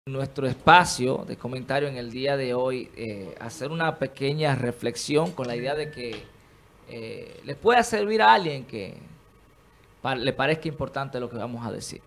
Nuestro espacio de comentario en el día de hoy, hacer una pequeña reflexión con la idea de que le pueda servir a alguien que le parezca importante lo que vamos a decir.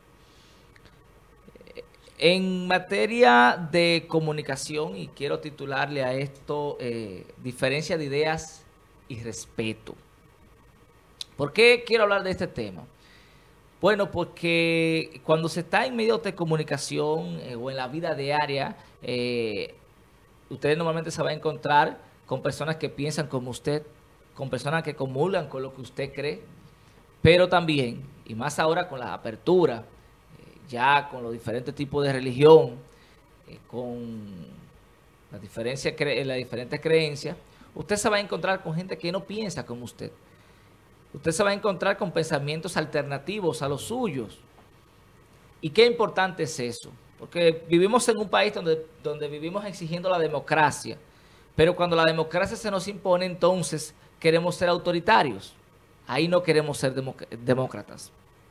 En materia de comunicación, y quiero titularle a esto, diferencia de ideas y respeto. ¿Por qué quiero hablar de este tema? Bueno, porque cuando se está en medios de comunicación o en la vida diaria, ustedes normalmente se van a encontrar con personas que piensan como usted, con personas que comulgan con lo que usted cree, pero también, y más ahora con la apertura, ya con los diferentes tipos de religión, con las diferentes creencias, usted se va a encontrar con gente que no piensa como usted. Usted se va a encontrar con pensamientos alternativos a los suyos. ¿Y qué importante es eso? Porque vivimos en un país donde vivimos exigiendo la democracia, pero cuando la democracia se nos impone, entonces queremos ser autoritarios. Ahí no queremos ser demócratas.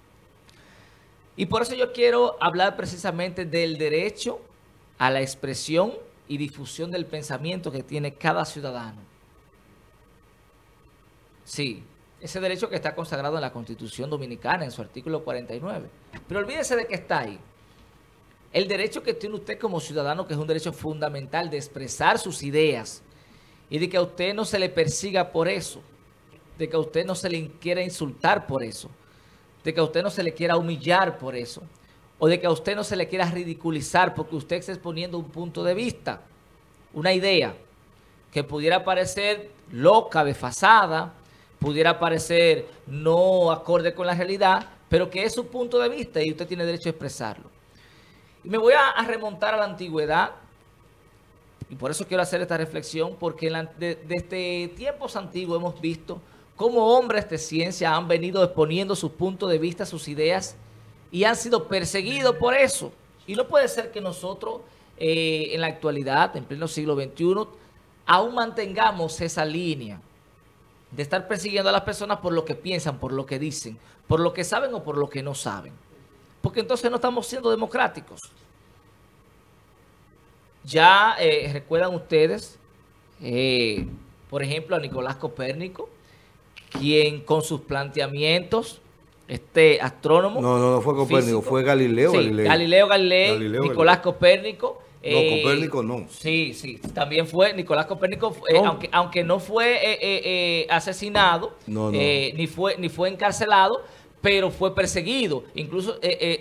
Y por eso yo quiero hablar precisamente del derecho a la expresión y difusión del pensamiento que tiene cada ciudadano. Sí, ese derecho que está consagrado en la Constitución Dominicana, en su artículo 49. Pero olvídese de que está ahí. El derecho que tiene usted como ciudadano, que es un derecho fundamental de expresar sus ideas y de que a usted no se le persiga por eso, de que a usted no se le quiera insultar por eso, de que a usted no se le quiera humillar por eso, o de que a usted no se le quiera ridiculizar porque usted está exponiendo un punto de vista, una idea que pudiera parecer loca, desfasada, pudiera parecer no acorde con la realidad, pero que es su punto de vista y usted tiene derecho a expresarlo. Y me voy a remontar a la antigüedad, y por eso quiero hacer esta reflexión, porque desde tiempos antiguos hemos visto cómo hombres de ciencia han venido exponiendo sus puntos de vista, sus ideas, y han sido perseguidos por eso. Y no puede ser que nosotros, en la actualidad, en pleno siglo XXI, aún mantengamos esa línea de estar persiguiendo a las personas por lo que piensan, por lo que dicen, por lo que saben o por lo que no saben. Porque entonces no estamos siendo democráticos. Ya recuerdan ustedes, por ejemplo, a Nicolás Copérnico, quien con sus planteamientos, este astrónomo. No fue Copérnico, físico, fue Galileo. Sí, Galileo Nicolás Copérnico. No, Copérnico no. Sí, también fue Nicolás Copérnico, aunque no fue asesinado, ni fue encarcelado, pero fue perseguido. Incluso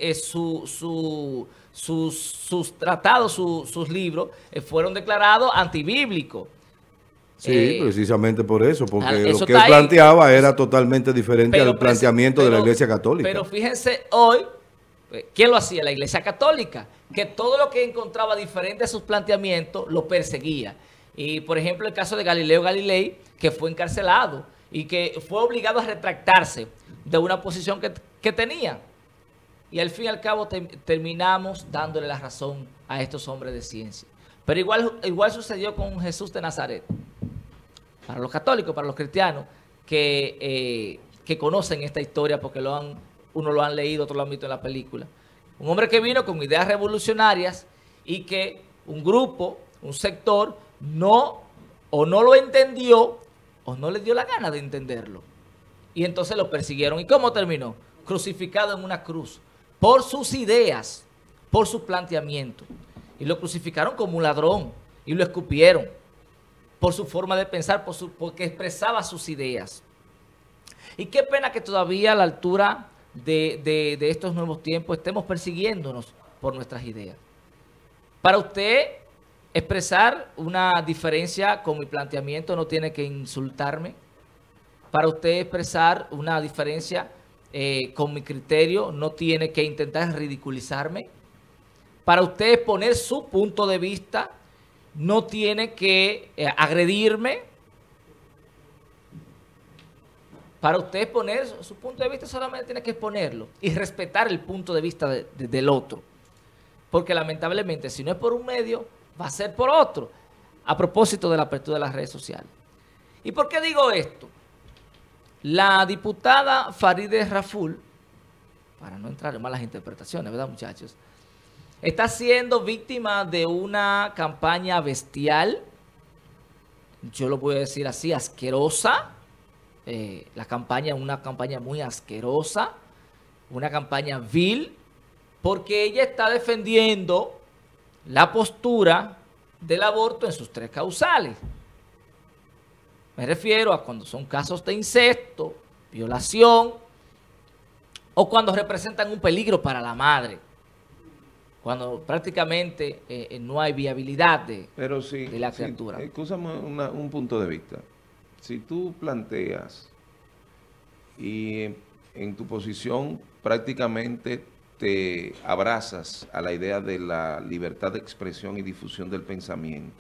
sus tratados, sus libros fueron declarados antibíblicos. Sí, precisamente por eso, porque lo que él planteaba era totalmente diferente al planteamiento de la Iglesia Católica. Pero fíjense hoy, ¿quién lo hacía? La Iglesia Católica, que todo lo que encontraba diferente a sus planteamientos lo perseguía. Y por ejemplo el caso de Galileo Galilei, que fue encarcelado y que fue obligado a retractarse de una posición que tenía. Y al fin y al cabo terminamos dándole la razón a estos hombres de ciencia. Pero igual sucedió con Jesús de Nazaret. Para los católicos, para los cristianos que conocen esta historia porque uno lo han leído, otros lo han visto en la película. Un hombre que vino con ideas revolucionarias y que un grupo, un sector, no lo entendió o no le dio la gana de entenderlo. Y entonces lo persiguieron. ¿Y cómo terminó? Crucificado en una cruz por sus ideas, por su planteamiento. Y lo crucificaron como un ladrón y lo escupieron por su forma de pensar, porque expresaba sus ideas. Y qué pena que todavía a la altura de estos nuevos tiempos estemos persiguiéndonos por nuestras ideas. Para usted expresar una diferencia con mi planteamiento no tiene que insultarme. Para usted expresar una diferencia con mi criterio no tiene que intentar ridiculizarme. Para usted exponer su punto de vista no tiene que agredirme. Para usted exponer su punto de vista solamente tiene que exponerlo y respetar el punto de vista del otro. Porque lamentablemente si no es por un medio, va a ser por otro. A propósito de la apertura de las redes sociales. ¿Y por qué digo esto? La diputada Farideh Raful, para no entrar en malas interpretaciones, ¿verdad, muchachos? está siendo víctima de una campaña bestial, yo lo voy a decir así, asquerosa. Una campaña muy asquerosa, una campaña vil, porque ella está defendiendo la postura del aborto en sus 3 causales. Me refiero a cuando son casos de incesto, violación, o cuando representan un peligro para la madre, cuando prácticamente no hay viabilidad de la criatura. Escúchame un punto de vista. Si tú planteas y en tu posición prácticamente te abrazas a la idea de la libertad de expresión y difusión del pensamiento,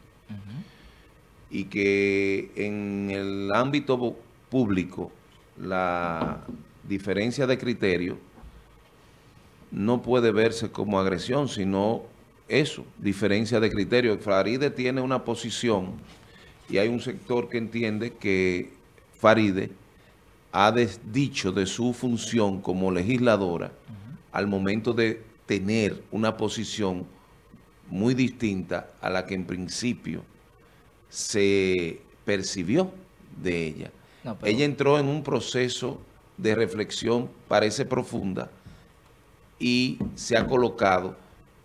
y que en el ámbito público la diferencia de criterio no puede verse como agresión, sino eso, diferencia de criterio. Faride tiene una posición y hay un sector que entiende que Faride ha desdicho de su función como legisladora al momento de tener una posición muy distinta a la que en principio se percibió de ella. No, pero ella entró en un proceso de reflexión, parece profunda, y se ha colocado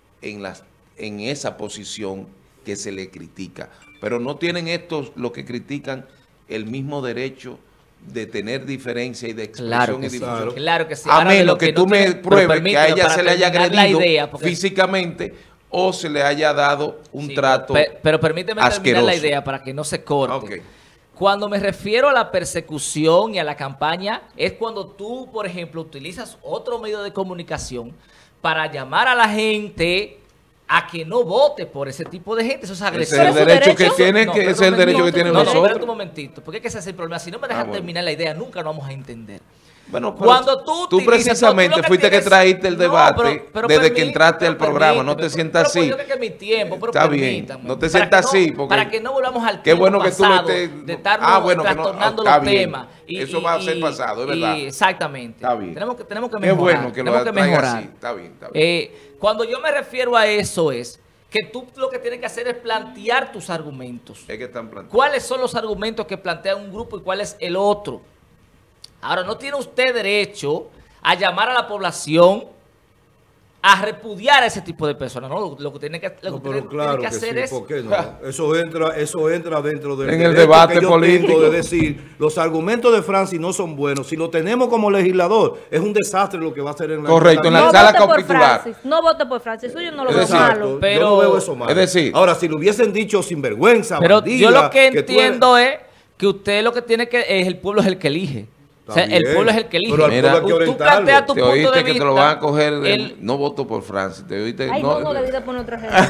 en esa posición que se le critica. Pero no tienen estos, los que critican, el mismo derecho de tener diferencia y de expresión y difusión. Claro que sí. A menos que tú me pruebes que a ella se le haya agredido físicamente o se le haya dado un trato pero permíteme terminar la idea para que no se corte. Okay. Cuando me refiero a la persecución y a la campaña, es cuando tú, por ejemplo, utilizas otro medio de comunicación para llamar a la gente a que no vote por ese tipo de gente. Eso es agresión. Es el derecho que tiene, es el derecho que tienen nosotros. Espérate un momentito, porque es que ese es el problema. Si no me dejan terminar la idea, nunca nos vamos a entender. Bueno, cuando tú precisamente fuiste que trajiste el debate desde que entraste al programa. No te sientas así. Está bien, no te sientas así. Para que no volvamos al tema pasado de estarnos trastornando los temas. Eso va a ser pasado, es verdad. Exactamente. Está bien. Tenemos que mejorar. Es bueno que lo traigas así. Está bien, está bien. Cuando yo me refiero a eso es que tú lo que tienes que hacer es plantear tus argumentos. Es que están planteando. ¿Cuáles son los argumentos que plantea un grupo y cuál es el otro? Ahora, no tiene usted derecho a llamar a la población a repudiar a ese tipo de personas, ¿no? Lo que tiene que, hacer es... ¿Por qué no? Eso entra dentro del en el debate político de decir, los argumentos de Francis no son buenos. Si lo tenemos como legislador, es un desastre lo que va a hacer en la... Correcto, en la sala capitular. No vote por Francis, eso yo no lo veo malo. Pero, yo no veo eso malo. Es decir... Ahora, si lo hubiesen dicho sinvergüenza, pero bandida, yo lo que entiendo es que usted lo que tiene que... el pueblo es el que elige. O sea, el pueblo es el que elige. Mira, tú planteas tu punto de vista. Que te lo van a coger. No voto por Francis. Te oíste. Ay, no, le dije poner otra gente.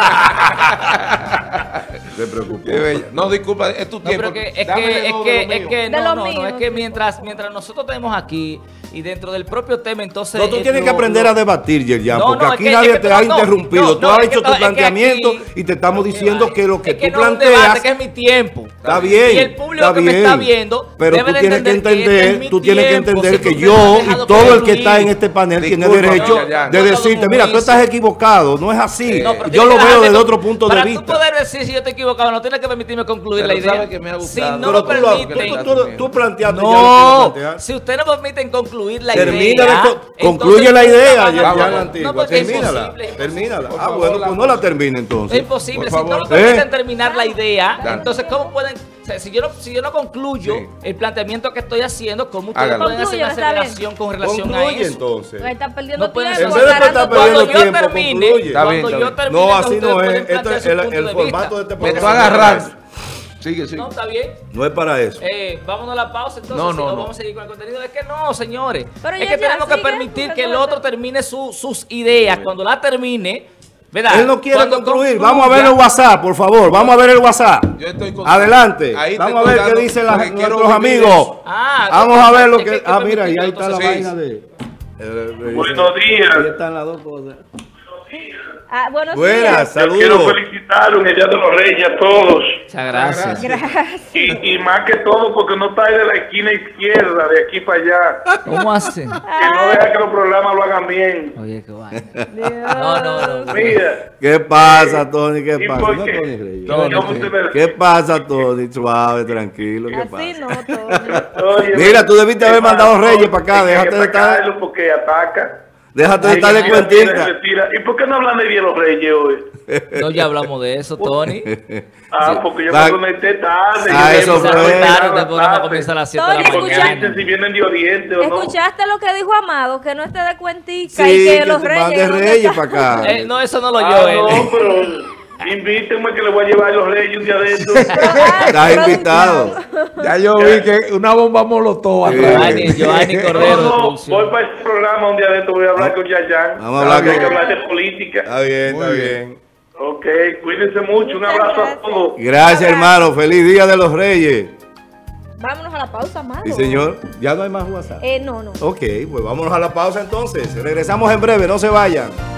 Se preocupó. No, disculpa, es tu tiempo. Es que mientras nosotros tenemos aquí y dentro del propio tema, entonces... No, tú tienes que aprender a debatir, Yerjan, porque aquí nadie te ha interrumpido. Tú has hecho tu planteamiento y te estamos diciendo que lo que tú planteas... que es mi tiempo. Está bien, y el público que me está viendo pero debe tú tienes que entender, que si yo y todo el que está en este panel tiene derecho de decirte, mira, tú estás equivocado, no es así. Yo lo veo desde otro punto de vista. Para tú poder decir si yo estoy equivocado, no tienes que permitirme concluir la idea. Sabes que me ha gustado. Si no lo permiten... Tú planteaste ya lo que plantear. Si ustedes no permiten concluir la idea... Concluye la idea, termínala. Ah, bueno, pues no la termine entonces. Es imposible, si no lo permiten terminar la idea, entonces ¿cómo pueden...? O sea, si yo no concluyo el planteamiento que estoy haciendo, ¿cómo ustedes pueden hacer una aceleración con relación a eso? Entonces. Está perdiendo tiempo. En vez de estar perdiendo tiempo, concluye. Cuando yo termine, no, así no es. Esto es el formato de este programa. Me estoy agarrando. Sigue. No, está bien. No es para eso. Vámonos a la pausa, entonces. No. Vamos a seguir con el contenido. Es que no, señores. Pero es que tenemos que permitir que el otro termine sus ideas. Cuando la termine... ¿verdad? Él no quiere concluir. Vamos a ver el WhatsApp, por favor. Vamos a ver el WhatsApp. Adelante. Vamos a ver qué dicen nuestros amigos. Vamos a ver lo que... mira, y ahí está la vaina de... Buenos días. Ahí están las dos cosas. Buenos días. Saludos. Quiero felicitar felicitaron el Día de los Reyes a todos. Muchas gracias. Y más que todo porque no está ahí de la esquina izquierda, de aquí para allá. ¿Cómo hacen? Que no deja que los programas lo hagan bien. Oye, qué vaina. No. Mira. ¿Qué pasa, Tony? ¿Qué pasa? No, Tony Reyes. ¿Qué pasa, Tony? Suave, tranquilo. ¿Qué pasa? Así no, Tony. Oye, mira, tú debiste haber mandado Reyes para acá. Déjate de estar. Porque ataca. Déjate de estar de cuentita. ¿Y por qué no hablan de Día de los Reyes hoy? No, ya hablamos de eso, Tony. Porque yo me conecté tarde. Eso fue tarde. El programa comienza a las 7 de la mañana. Si vienen de Oriente o no. ¿Escuchaste lo que dijo Amado? Que no esté de cuentica sí, y que que los Reyes para acá. No, eso no lo oyó no, pero invítenme que le voy a llevar a los Reyes un día de estos. Estás invitado. Ya yo vi que una bomba molotov atrás. Giovanni Cordero. No, voy para ese programa un día de estos, voy a hablar con Yayan. Vamos a hablar de política. Está bien. Ok, cuídense mucho, un abrazo a todos. Gracias, hermano. Feliz Día de los Reyes. Vámonos a la pausa, Amado. Sí, señor. ¿Ya no hay más WhatsApp? No. Ok, pues vámonos a la pausa entonces. Regresamos en breve, no se vayan.